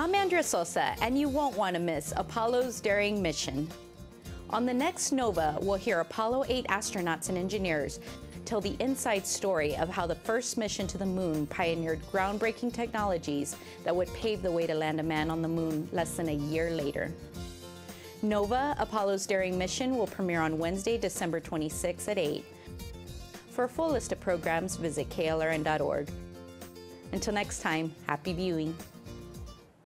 I'm Andrea Sosa, and you won't want to miss Apollo's daring mission. On the next Nova, we'll hear Apollo 8 astronauts and engineers tell the inside story of how the first mission to the moon pioneered groundbreaking technologies that would pave the way to land a man on the moon less than a year later. Nova, Apollo's daring mission will premiere on Wednesday, December 26 at 8. For a full list of programs, visit klrn.org. Until next time, happy viewing.